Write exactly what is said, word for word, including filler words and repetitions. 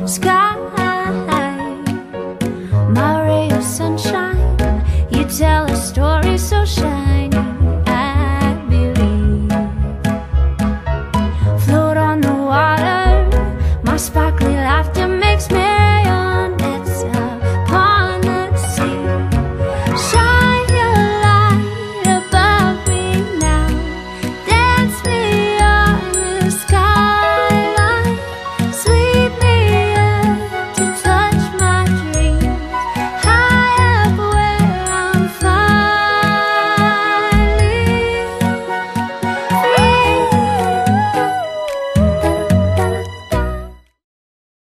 sky. My ray of sunshine, you tell a story so shiny, I believe. Float on the water, my sparkly laughter makes me your name.